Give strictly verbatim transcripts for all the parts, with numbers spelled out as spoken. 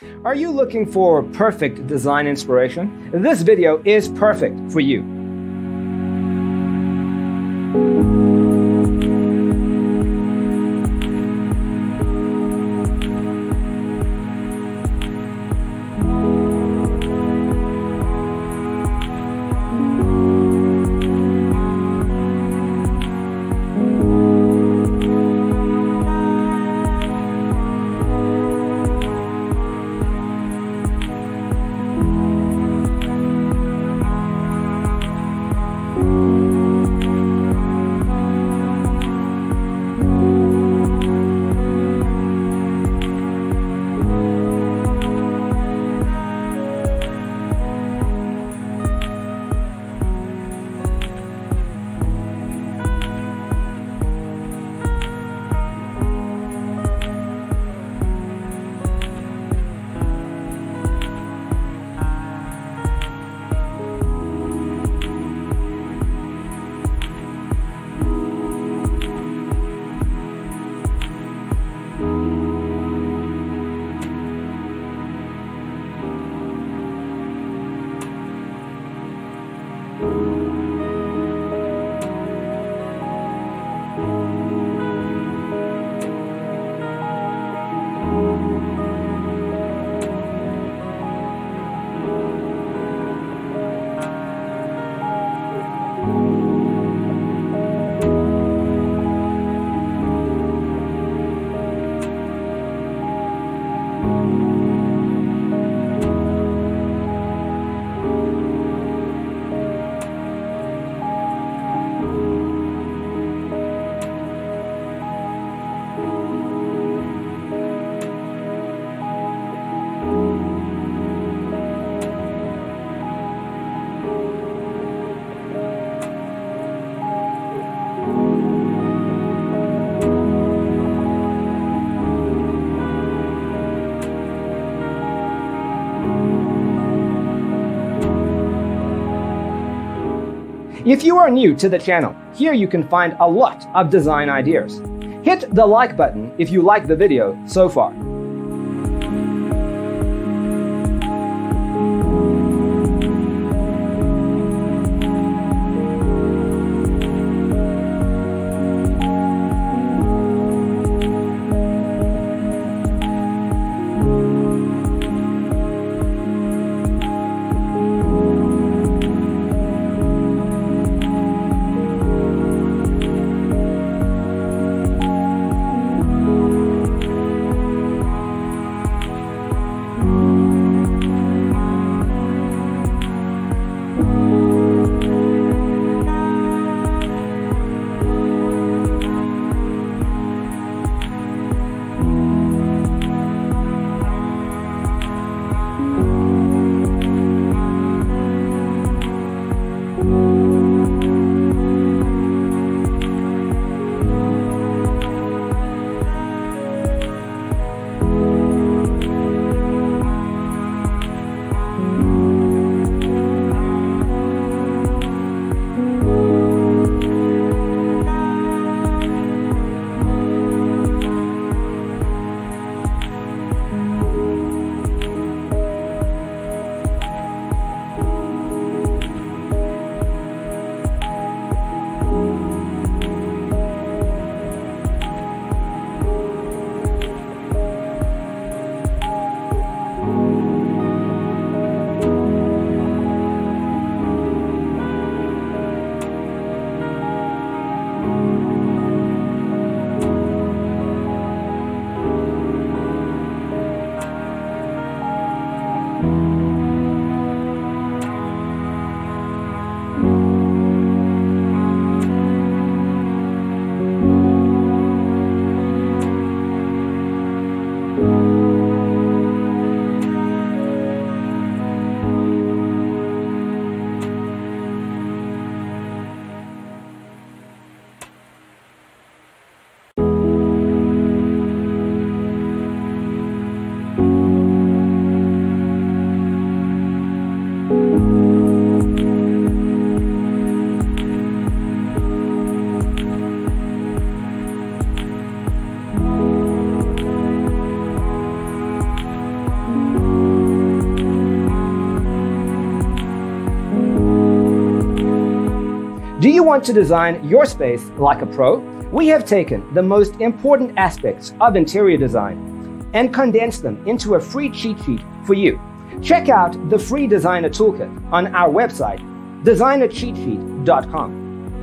Are you looking for perfect design inspiration? This video is perfect for you. If you are new to the channel, here you can find a lot of design ideas. Hit the like button if you like the video so far. Do you want to design your space like a pro? We have taken the most important aspects of interior design and condensed them into a free cheat sheet for you. Check out the free designer toolkit on our website, designer cheat sheet dot com.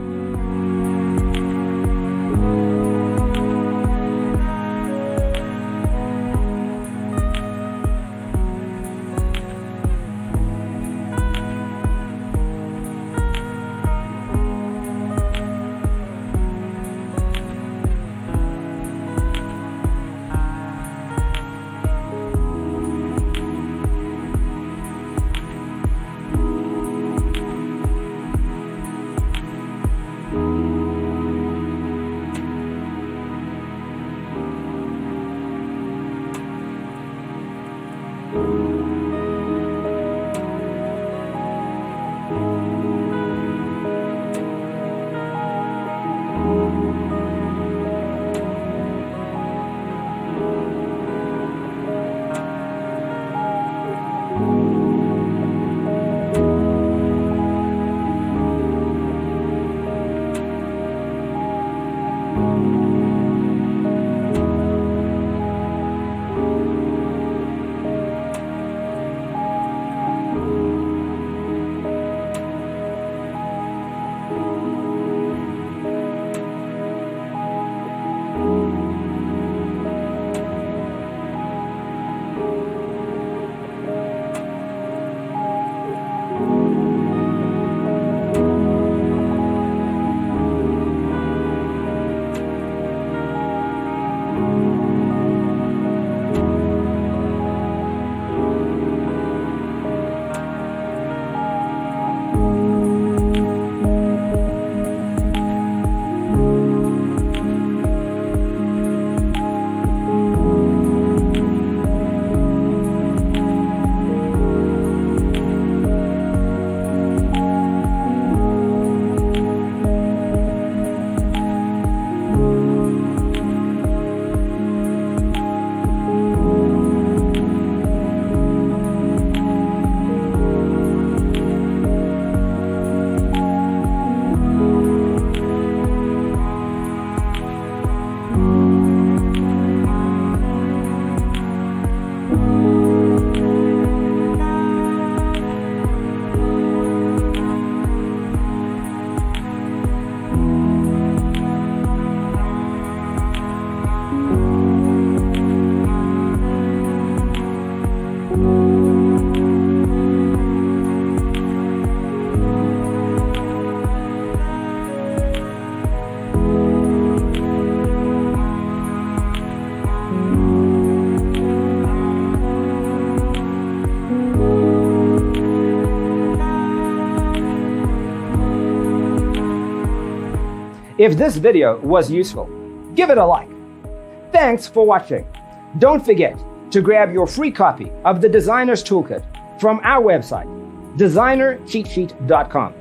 If this video was useful, give it a like. Thanks for watching. Don't forget to grab your free copy of the Designer's Toolkit from our website, designer cheat sheet dot com.